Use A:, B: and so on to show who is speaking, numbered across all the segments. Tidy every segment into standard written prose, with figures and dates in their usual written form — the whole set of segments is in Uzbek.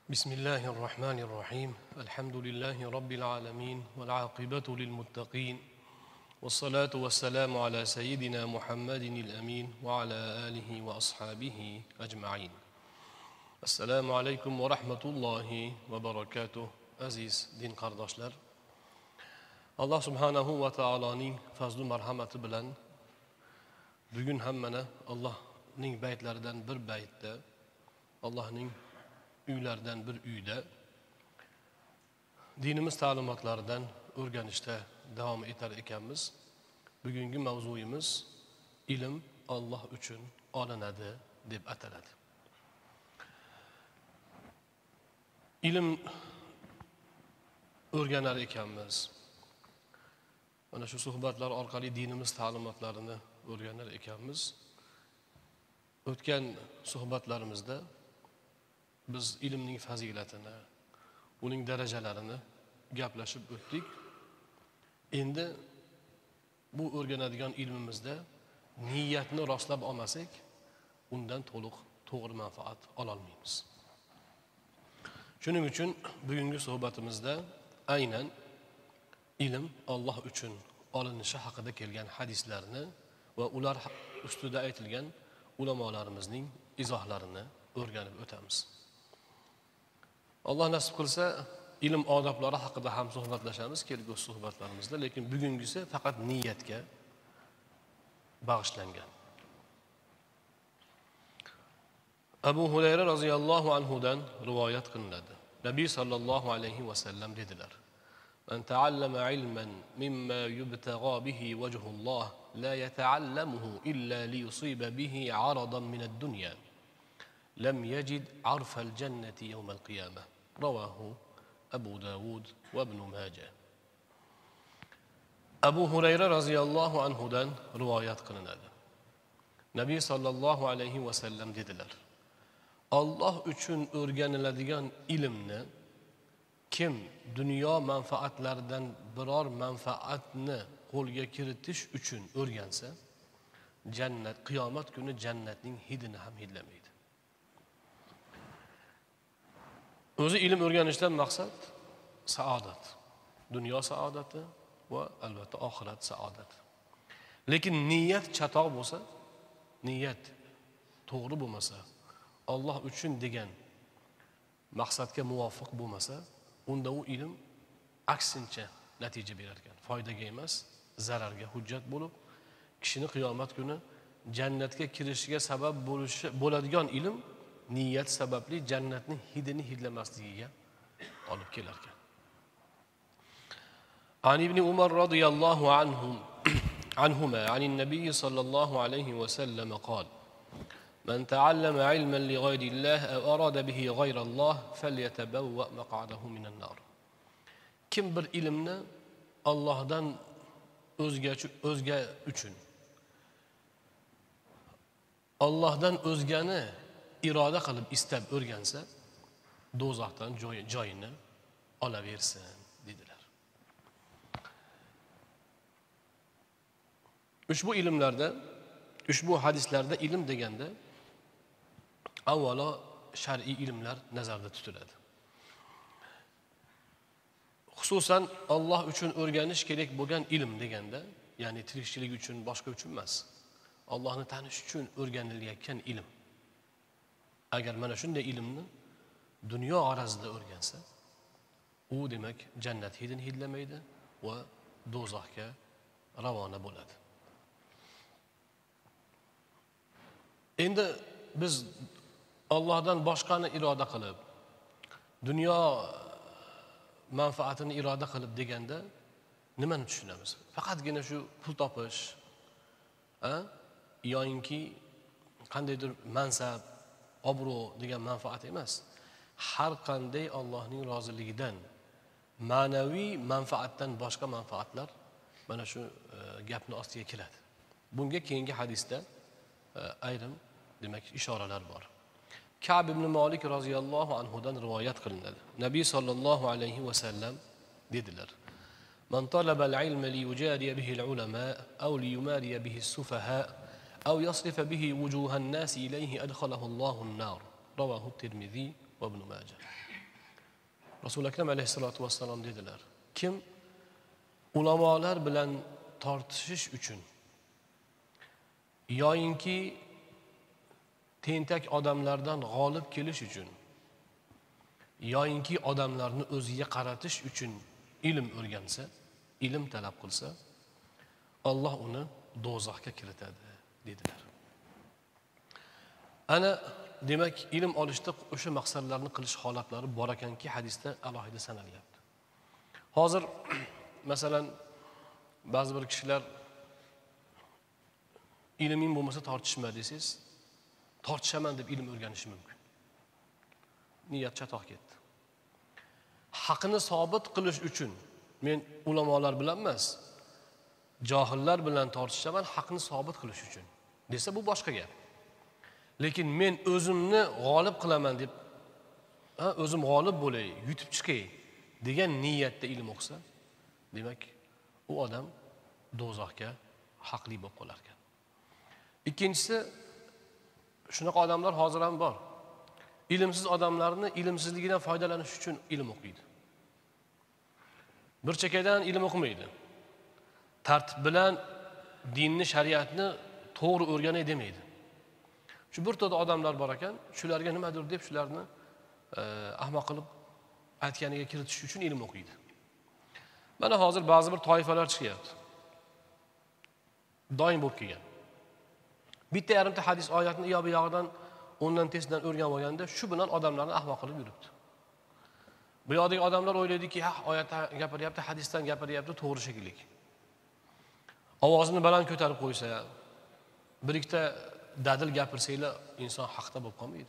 A: بسم الله الرحمن الرحيم الحمد لله رب العالمين والعاقبة للمتقين والصلاة والسلام على سيدنا محمد الأمين وعلى آله وأصحابه أجمعين السلام عليكم ورحمة الله وبركاته عزيز دين قرداشlar Allah subhanahu va taoloning fazlu marhamati bilan bugun hammani Allohning baytlaridan bir baytda Allohning uylaridan bir uyda dinimiz ta'limotlaridan o'rganishda davom etar ekanmiz. Bugungi mavzuyimiz ilm Alloh uchun olinadi deb ataladi. Ilm o'rganar ekanmiz. Mana shu suhbatlar orqali dinimiz ta'limotlarini o'rganar ekanmiz. O'tgan suhbatlarimizda biz ilmning fazilatini, uning darajalarini gaplashib o'tdik. Endi bu o'rganadigan ilmimizda niyatni rostlab olmasak, undan to'g'ri manfaat ola olmaymiz. Shuning uchun bugungi suhbatimizda aynan ilm Alloh uchun olinishi haqida kelgan hadislarni va ular ustida aytilgan ulamolarimizning izohlarini o'rganib o'tamiz. Alloh nasib qilsa, ilm odoblari haqida ham suhbatlashamiz kelgusi suhbatlarimizda, lekin bugungisi faqat niyatga bag'ishlangan. Abu Hurayra roziyallohu anhudan rivoyat qilinadi. Nabiy sallallohu alayhi va sallam dedilar: "Man ta'allama ilman mimma yubtagha bihi wajhulloh la yata'allamuhu illa liyusiba bihi 'aradan min ad-dunya lam yajid 'arfal jannati yawm al-qiyamah." Ravahu Abu Davud va Ibn Majah. Abu Hurayra roziyallohu anhudan rivoyat qilinadi. Nabiy sallallohu alayhi va sallam dedilar: Alloh uchun o'rganiladigan ilmni kim dunyo manfaatlaridan biror manfaatni qo'lga kiritish uchun o'rgansa, qiyomat kuni jannatning hidini ham hidlamaydi. O'zi ilm o'rganishdan maqsad saodat, dunyo saodati va albatta oxirat saodati. Lekin niyat chatoq bo'lsa, niyat to'g'ri bo'lmasa, Alloh uchun degan maqsadga muvofiq bo'lmasa, unda u ilm aksincha natija berar ekan. Foydaga emas, zararga hujjat bo'lib, kishini qiyomat kuni jannatga kirishiga sabab bo'ladigan ilm niyat sababli jannatning hidini hidlamasligiga olib kelar ekan. An ibn Umar radhiyallohu anhuma anin nabiy sallallohu alayhi va sallam qol: "Man ta'allama ilman li ghayrillah aw arada bihi ghayralloh falyatabawwa maq'adahu minan nar." Kim bir ilmni Allohdan o'zga uchun, Allohdan o'zgani iroda qilib istab o'rgansa, do'zaxdan joyini olaversin dedilar. Ushbu ilmlarda, ushbu hadislarda ilm deganda avvalo shar'iy ilmlar nazarda tutiladi. Xususan Alloh uchun o'rganish kerak bo'lgan ilm deganda, ya'ni tirikchilik uchun, boshqa uchun emas, Allohni tanish uchun o'rganilayotgan ilm. Agar mana shunday ilmni dunyo g'arazida o'rgansa, u demak jannat hidini hidlamaydi va do'zaxga ravona bo'ladi. Endi biz Allohdan boshqani iroda qilib, dunyo manfaatini iroda qilib deganda nimani tushunamiz? Faqatgina shu pul topish, yo'inki qandaydir mansab, obro' degan manfaat emas. Har qanday Allohning roziligidan, ma'naviy manfaatdan boshqa manfaatlar mana shu gapni ostiga keladi. Bunga keyingi hadisda ayrim demak ishoralar bor. Ka'b ibn Malik roziyallohu anhudan rivoyat qilinadi. Nabiy sallallohu alayhi va sallam dedilar: "Man talaba al-ilma li yujadiya bihi al-ulama aw li yumariya bihi as-sufaha aw yasrifa bihi wujuhan nas ilayhi adkhalahu Allahu an-nar." Ravahu Tirmizi va Ibn Majah. Rasul akram alayhissalatu vassalom dedilar, kim ulamolar bilan tortishish uchun yoyinki tentak odamlardan g'olib kelish uchun yoyinki odamlarni o'ziga qaratish uchun ilm o'rgansa, ilm talab qilsa, Alloh uni do'zaxga kiritadi dedilar. Ana demak, ilm olishda o'sha maqsadlarni qilish holatlari bor ekanki, hadisda alohida sanalyapti. Hozir masalan ba'zi bir kishilar ilming bo'lmasa tortishma desangiz, tortishaman deb ilm o'rganishi mumkin. Niyat chatoq ketdi. Haqni sobit qilish uchun men ulamolar bilan emas, johillar bilan tortishaman haqni sobit qilish uchun desa, bu boshqa gap. Lekin men o'zimni g'olib qilaman deb, o'zim g'olib bo'lay, yutib chiqay degan niyatda ilm o'qisa, demak u odam do'zaxga haqli bo'lib qolar ekan. Ikkinchisi, shunaqa odamlar hozir ham bor. Ilmsiz odamlarni ilmsizligidan foydalanish uchun ilm o'qiydi. Bir chekkadan ilm o'qimaydi. Tartib bilan dinni, shariatni to'g'ri o'rganay demaydi. Shu bir to'da odamlar bor ekan, shularga nimadir deb shularni ahmoq qilib aytganiga kiritish uchun ilm o'qiydi. Mana hozir ba'zi bir toifalar chiqyapti. Doim bo'lib kelgan. Bitta yarimta hadis oyatni u yog'idan o'ndan tezdan o'rganib olganda, shu bilan odamlarni ahmoq qilib yuribdi. Bu yoqdagi odamlar o'ylaydiki, oyatdan gapiryapti, hadisdan gapiryapti, to'g'ri shekilli. Ovozini baland ko'tarib qo'ysa, bir ikkita dadil gapirsanglar, inson haqda bo'lib qolmaydi.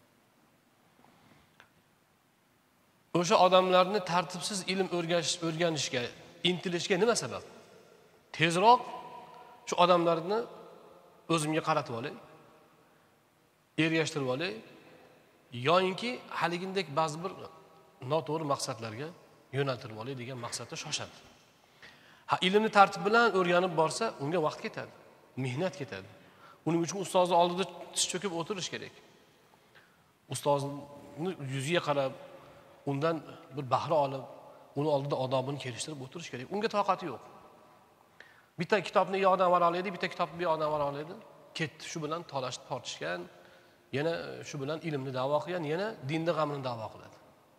A: O'sha odamlarni tartibsiz ilm o'rganishga intilishga nima sabab? Tezroq shu odamlarni o'zimga qaratib olay, ergashtirib olay, yo'inki haligindek ba'zi bir noto'g'ri maqsadlarga yo'naltirib olay degan maqsadda shoshadi. Ilmni tartib bilan o'rganib borsa, unga vaqt ketadi, mehnat ketadi. Uning uchun ustozning oldida tiz cho'kib o'tirish kerak. Ustozni yuziga qarab, undan bir bahra olib, uni oldida odobini kelishtirib o'tirish kerak. Unga toqati yo'q. Bitta kitobni u yoqdan varaqlaydi, bitta kitobni bu yoqdan varaqlaydi, ketdi. Shu bilan tortishgan, yana shu bilan ilmni da'vo qilgan, yana dinni g'amini da'vo qiladi.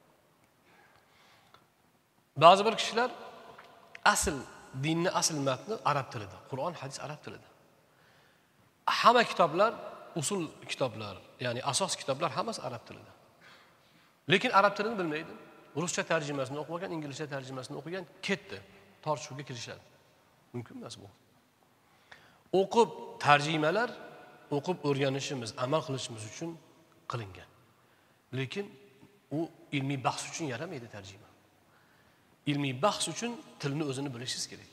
A: Ba'zi bir kishilar dinni asl matni arab tilida, Qur'on, hadis arab tilida. Hamma kitoblar, usul kitoblar, ya'ni asos kitoblar hammasi arab tilida. Lekin arab tilini bilmaydi. Ruscha tarjimasini o'qigan, inglizcha tarjimasini o'qigan, ketdi. Tortishuvga kirishadi. Mumkin emas bu. O'qib tarjimalar, o'qib o'rganishimiz, amal qilishimiz uchun qilingan. Lekin u ilmiy bahs uchun yaramaydi tarjima. Ilmiy bahs uchun tilni o'zini bilishingiz kerak.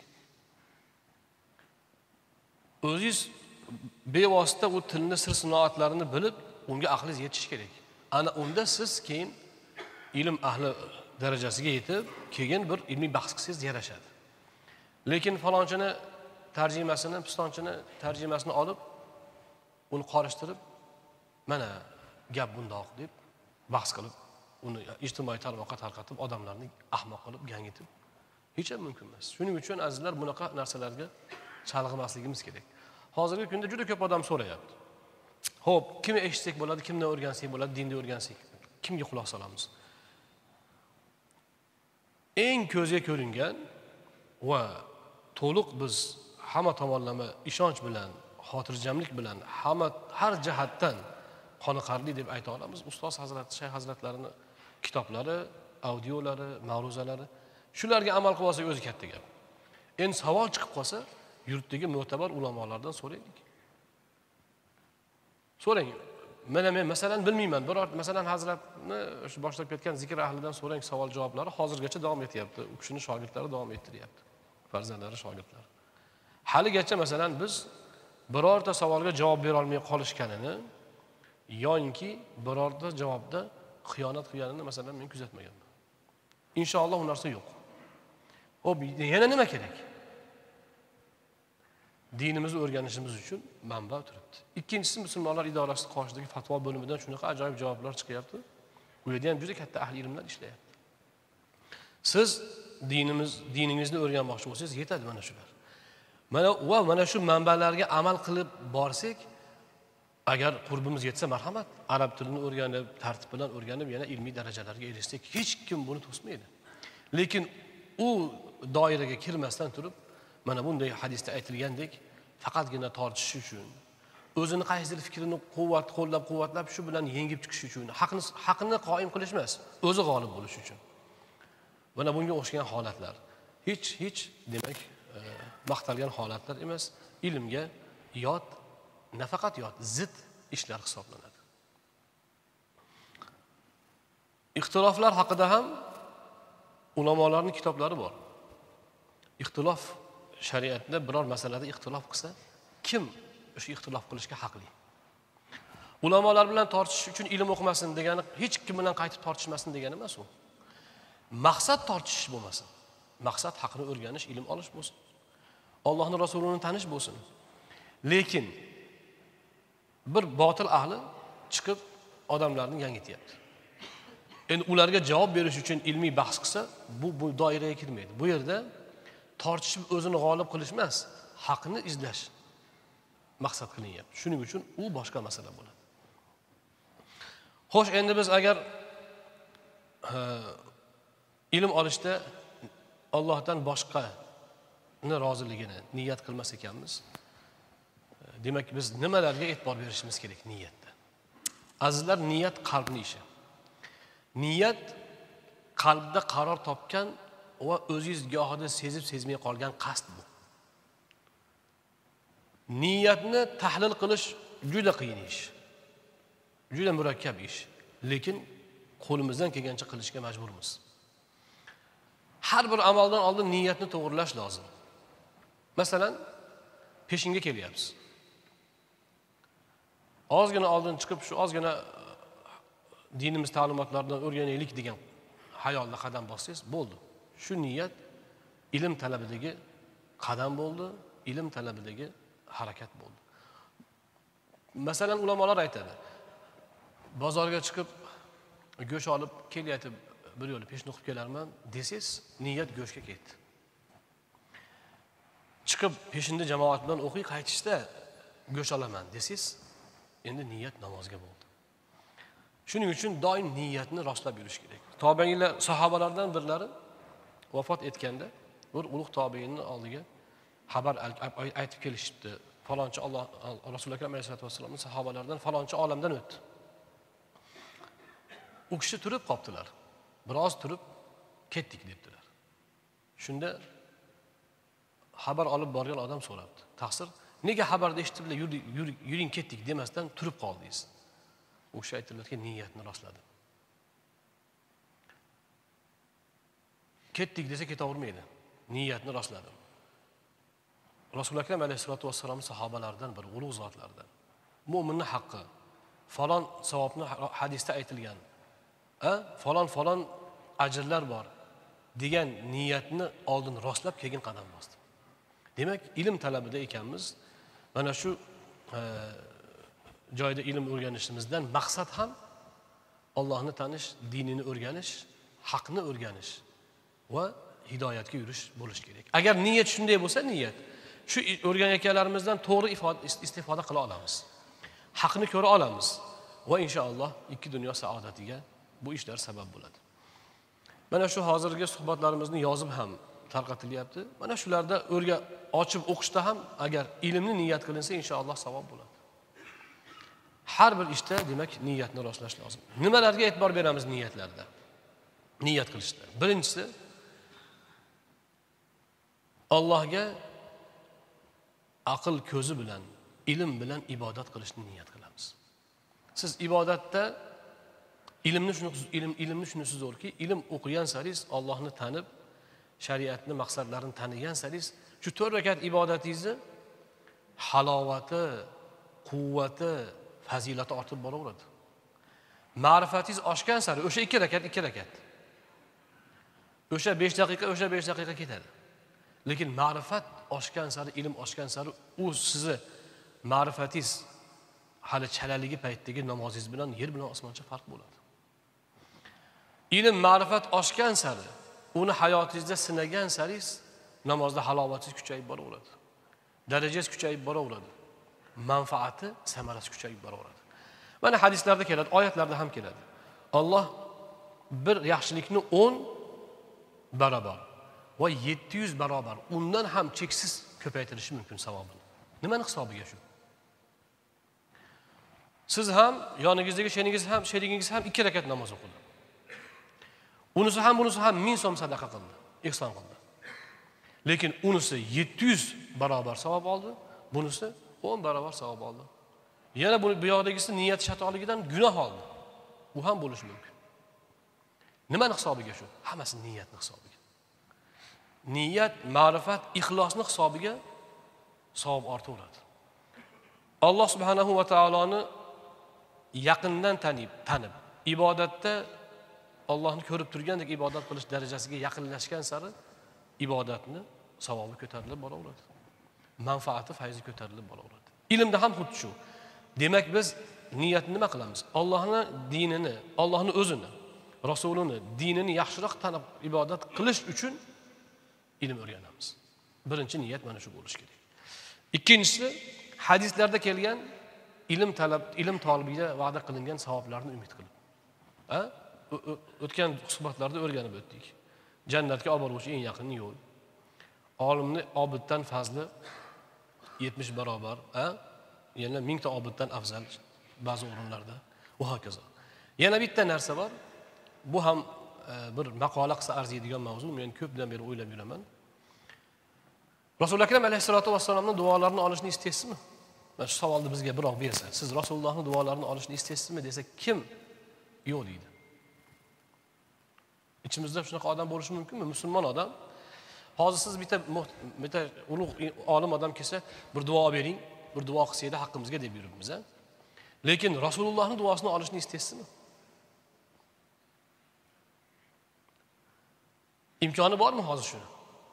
A: O'zingiz bevosita u tilni sir-sinoatlarini bilib, unga aqlingiz yetishi kerak. Ana unda siz keyin ilm ahli darajasiga yetib, keyin bir ilmiy bahs qilsangiz yarashadi. Lekin falonchini tarjimasini, pistonchini tarjimasini olib, uni qorishtirib, mana gap bundoq deb bahs qilib, uni ijtimoiy tarmoqqa tarqatib, odamlarni ahmoq qilib, gangitib hech ham mumkin emas. Shuning uchun azizlar, bunaqa narsalarga chalg'imasligimiz kerak. Hozirgi kunda juda ko'p odam so'rayapti. Xo'p, kimni eshitsak bo'ladi, kimni o'rgansak bo'ladi, dinni o'rgansak, kimga quloq solamiz? Eng ko'zga ko'ringan va to'liq biz hamma tomonlama ishonch bilan, xotirjamlik bilan, har jihatdan qoniqarli deb ayta olamiz. Ustoz hazrat, shayx hazratlarining kitoblari, audiolari, ma'ruzalari, shularga amal qilib olsak o'zi katta gap. Endi savol chiqib qolsa, yurtdagi mo'tabar ulamolardan so'raylik. So'rang. Men masalan bilmayman. Biror masalan hazratni shu boshlab ketgan zikr ahlidan so'rang, savol-javoblari hozirgacha davom etyapti. U kishining shogirdlari davom ettiryapti. Farzandlari, shogirdlari. Haligacha masalan biz birorta savolga javob bera olmay qolishganini yo'inki birorta javobda xiyonat qilganini masalan men kuzatmaganman. Inshaalloh u narsa yo'q. Xo'p, yana nima kerak? Dinimizni o'rganishimiz uchun manba turibdi. Ikkinchisi, musulmonlar idorasi qoshidagi fatvo bo'limidan shunaqa ajoyib javoblar chiqyapti. U yerda ham juda katta ahli ilmlar ishlayapti. Siz diningizni o'rganmoqchi bo'lsangiz yetadi mana shular. Mana shu manbalarga amal qilib borsak, agar qurbimiz yetsa marhamat, arab tilini o'rganib, tartib bilan o'rganib, yana ilmiy darajalarga erishsak, hech kim buni to'smaydi. Lekin u doiraga kirmasdan turib, mana bunday hadisda aytilgandek, faqatgina tortishish uchun, o'zini qaysidir fikrini qo'llab-quvvatlab shu bilan yengib chiqish uchun, haqni qoyim qilish emas, o'zi g'olib bo'lish uchun. Mana bunga o'xshagan holatlar hech demak maqtalgan holatlar emas, ilmga yot, nafaqat yot, zid ishlar hisoblanadi. Ixtiloflar haqida ham ulamolarning kitoblari bor. Ixtilof shariatda biror masalada ixtilof qilsa, kim o'sha ixtilof qilishga haqli? Ulamolar bilan tortishish uchun ilm o'qimasin degani, hech kim bilan qaytib tortishmasin degani emas u. Maqsad tortishish bo'lmasin. Maqsad haqni o'rganish, ilm olish bo'lsin. Allohning rasulini tanish bo'lsin. Lekin bir botil ahli chiqib odamlarni yangityapti. Endi ularga javob berish uchun ilmiy bahs qilsa, bu doiraga kirmaydi. Bu yerda tortishib o'zini g'olib qilish emas, haqni izlash maqsad qilinyapti. Shuning uchun u boshqa masala bo'ladi. Xo'sh, endi biz agar ilm olishda Allohdan boshqani roziligini niyat qilmas ekanmiz, demak biz nimalarga e'tibor berishimiz kerak niyatda? Azizlar, niyat qalbning ishi. Niyat qalbda qaror topgan va o'zingiz gohida sezib-sezmay qolgan qasd bu. Niyatni tahlil qilish juda qiyin ish. Juda murakkab ish. Lekin qo'limizdan kelgancha qilishga majburmiz. Har bir amaldan oldin niyatni to'g'rilash lozim. Masalan, peshinga kelyapsiz. Ozgina oldin chiqib shu ozgina dinimiz ta'limotlaridan o'rganaylik degan hayolda qadam bossangiz bo'ldi. Shu niyat ilm talabidagi qadam bo'ldi, ilm talabidagi harakat bo'ldi. Masalan, ulamolar aytadi, bozorga chiqib go'sht olib kelyapti, bir yo'li peshni o'qib kelarman desangiz, niyat go'shtga ketdi. Chiqib peshinda jamoat bilan o'qiy qaytishda go'sht olaman desangiz, endi niyat namozga bo'ldi. Shuning uchun doim niyatni rostlab yurish kerak. Tobiinlar, sahobalardan birlari vafot etganda bir ulug' tobiinning oldiga xabar aytib kelishibdi. Falonchi Rasululloh akram alayhisolatu vasallamning sahobalaridan falonchi olamdan o'tdi. U kishi turib qoldilar. Biroz turib ketdik debdilar. Shunda xabar olib borgan odam so'rabdi. Taqsir, nega xabarda eshitib yuring ketdik demasdan turib qoldingiz? U kishi aytdilarki, niyatni rostladim. Ketdik desa ketavermaydi. Niyatni rostladim. Rasululloh akram alayhisolatu vasallam sahobalaridan bir ulug' zotlardan. Mo'minning haqqi, falon savobni hadisda aytilgan, falon ajrlar bor degan niyatni oldin rostlab keyin qadam bosdi. Demak, ilm talabida ekanmiz. Mana shu joyda ilm o'rganishimizdan maqsad ham Allohni tanish, dinini o'rganish, haqni o'rganish va hidoyatga yurish bo'lish kerak. Agar niyat shunday bo'lsa, niyat shu o'rganayotganlarimizdan to'g'ri istifoda qila olamiz. Haqni ko'ra olamiz va inshaalloh ikki dunyo saodatiga bu ishlar sabab bo'ladi. Mana shu hozirgi suhbatlarimizni yozib ham tarqatilyapti. Mana shularda ochib o'qishda ham agar ilmni niyat qilinsa inshaalloh savob bo'ladi. Har bir ishda demak niyatni rostlash lozim. Nimalarga e'tibor beramiz niyatlarda? Niyat qilishda. Birinchisi, Allohga aql ko'zi bilan, ilm bilan ibodat qilishni niyat qilamiz. Siz ibodatda ilmni shunisi zo'rki, ilm o'qigan saringiz Allohni tanib, shariatni maqsadlarini tanigan saringiz, shu 4 rakat ibodatingizni halovati, quvvati, fazilati ortib boraveradi. Ma'rifatingiz oshgan sari o'sha 2 rakat. O'sha 5 daqiqa ketadi. Lekin ma'rifat oshgan sari, ilm oshgan sari u sizni ma'rifatingiz hali chalaligi paytdagi namozingiz bilan yer bilan osmoncha farq bo'ladi. Ilm, ma'rifat oshgan sari uni hayotingizda sinagan saringiz namozda halovatingiz kuchayib boraveradi. Darajangiz kuchayib boraveradi. Manfaati, samarasi kuchayib boraveradi. Mana hadislarda keladi, oyatlarda ham keladi. Alloh bir yaxshilikni 10 barobar va 700 barobar, undan ham cheksiz ko'paytirishi mumkin savobini. Nimani hisobiga shu? Siz ham, yoningizdagi sherigingiz ham 2 rakat namoz o'qidi. Unisi ham, bunisi ham 1000 so'm sadaqa qildi, ihson qildi. Lekin unisi 700 barobar savob oldi, bunisi 10 barobar savob oldi. Yana bu yoqdagisi niyat xatoligidan gunoh oldi. Bu ham bo'lishi mumkin. Nimani hisobiga shu? Hammasi niyatning hisobiga. Niyat, ma'rifat, ixlosning hisobiga savob ortaveradi. Alloh subhanahu va taoloni yaqindan tanib, ibodatda Allohni ko'rib turgandek ibodat qilish darajasiga yaqinlashgan sari ibodatni savobi ko'tarilib boraveradi. Manfaati, fayzi ko'tarilib boraveradi. Ilmda ham xuddi shu. Demak biz niyatni nima qilamiz? Allohning dinini, Allohning o'zini, rasulini, dinini yaxshiroq tanib ibodat qilish uchun ilm o'rganamiz. Birinchi niyat mana shu bo'lishi kerak. Ikkinchisi, hadislarda kelgan ilm tolibiga va'da qilingan savoblarni umid qilib. O'tgan suhbatlarda o'rganib o'tdik. Jannatga olib boruvchi eng yaqin yo'l. Olimni obiddan fazli 70 barobar, yana 1000 ta obiddan afzal ba'zi o'rinlarda va hokazo. Yana bitta narsa bor. Bu ham bir maqola qilsa arziydigan mavzu. Men ko'pdan beri o'ylab yuraman. Rasululloh akram alayhisolatu vassalomning duolarini olishni istaysizmi? Mana shu savolni bizga biroq bersa, siz Rasulullohning duolarini olishni istaysizmi desa, kim yo'q deydi. İçimizde shunaqa odam bo'lishi mumkinmi? Musulmon odam. Hozir siz bitta ulug' olim odam kelsa, bir duo bering, bir duo qilsaydi haqqimizga deb yuribmiz, ha? Lekin Rasulullohning duosini olishni istaysizmi? İmkoni bormi hozir shuni?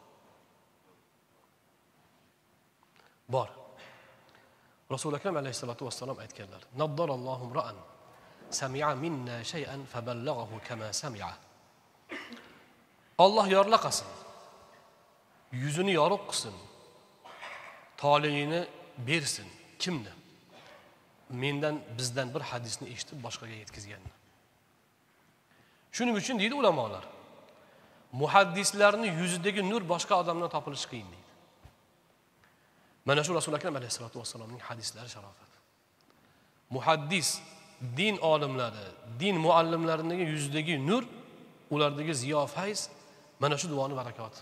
A: Bor. Rasululloh akram alayhisolatu vassalom aytganlar: "Naddarallohu ra'an sami'a minna shay'an faballaghahu kama sami'a." Allah yorla qilsin. Yüzünü yorug' qilsin. Toleyini bersin. Kimni? Mendan, bizdan bir hadisni eshitib boshqaga yetkazganni. Shuning uchun deydi ulamolar, muhaddislarning yuzidagi nur boshqa odamdan topilishi qiyin deydi. Mana shu Rasululloh akram alayhisolatu vassalomning hadislari sharofat. Muhaddis, din olimlari, din muallimlarining yuzidagi nur, ulardagi ziyo fayz mana shu duoning barakoti.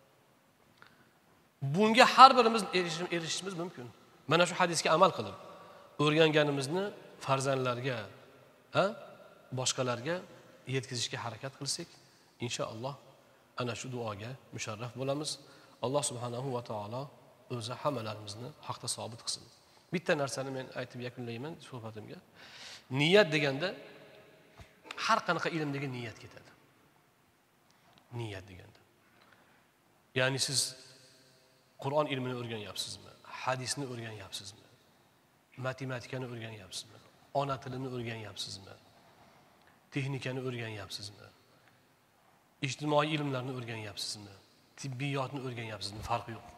A: Bunga har birimiz erishishimiz mumkin. Mana shu hadisga amal qilib, o'rganganimizni farzandlarga, boshqalarga yetkazishga harakat qilsak, inshaalloh ana shu duoga musharraf bo'lamiz. Alloh subhanahu va taolo o'zi hammalarimizni haqda sobit qilsin. Bitta narsani men aytib yakunlayman suhbatimga. Niyat deganda har qanaqa ilmdagi niyat ketadi. Niyat deganda. Ya'ni siz Qur'on ilmini o'rganyapsizmi? Hadisni o'rganyapsizmi? Matematikani o'rganyapsizmi? Ona tilini o'rganyapsizmi? Texnikani o'rganyapsizmi? Ijtimoiy ilmlarni o'rganyapsizmi? Tibbiyotni o'rganyapsizmi? Farqi yo'q.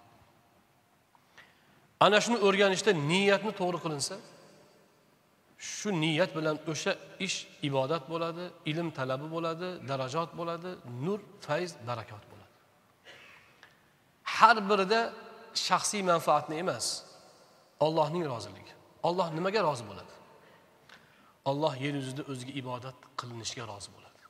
A: Ana shuni o'rganishda niyatni to'g'ri qilinsa, shu niyat bilan o'sha ish ibodat bo'ladi, ilm talabi bo'ladi, darajat bo'ladi, nur, fayz, barakot bo'ladi. Har birida shaxsiy manfaatni emas, Allohning roziligi. Alloh nimaga rozi bo'ladi? Alloh yer yuzida o'ziga ibodat qilinishiga rozi bo'ladi.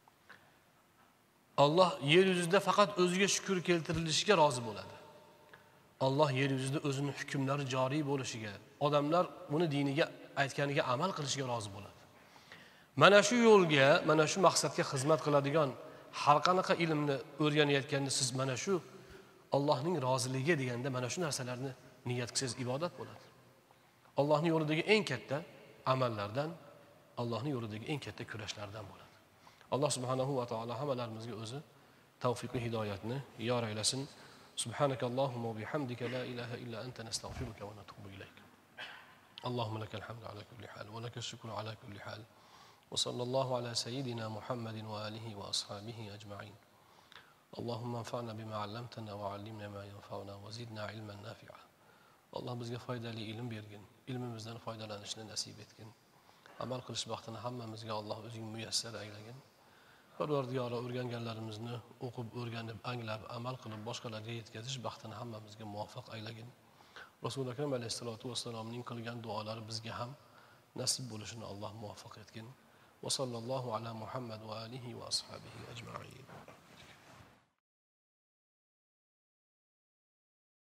A: Alloh yer yuzida faqat o'ziga shukr keltirilishiga rozi bo'ladi. Alloh yer yuzida o'zining hukmlari joriy bo'lishiga, odamlar uni diniga aytganiga amal qilishiga rozi bo'ladi. Mana shu yo'lga, mana shu maqsadga xizmat qiladigan har qanaqa ilmni o'rganayotganda siz mana shu Allohning roziligiga deganda mana shu narsalarni niyat qilsangiz ibodat bo'ladi. Allohning yo'lidagi eng katta amallardan, Allohning yo'lidagi eng katta kurashlardan bo'ladi. Alloh subhanahu va taolo hammalarimizga o'zi tavfiq va hidoyatni yor aylasin. Subhanakallahumma va bihamdika la ilaha illa anta nastaghfiruka va natubu ilayk. اللهم لك الحمد على كل حال ولك الشكر على كل حال وصلى الله على سيدنا محمد وآله وأصحابه أجمعين اللهم انفعنا بما علمتنا وعلمنا ما ينفعنا وزدنا علما نافعا. Allah bizga foydali ilm bergin, ilmimizdan foydalanishni nasib etgin. Amal qilish baxtini hammamizga Alloh o'zing muyassar aylagin. Parvardigori o'rganganlarimizni o'qib, o'rganib, anglab, amal qilib boshqalarga yetkazish baxtini hammamizga muvaffaq aylagin. Rasul akram alayhisolatu vassalomning qilgan duolari bizga ham nasib bo'lishini Alloh muvaffaq etgin. Va sallallohu ala Muhammad va alihi va ashabihi ajma'in.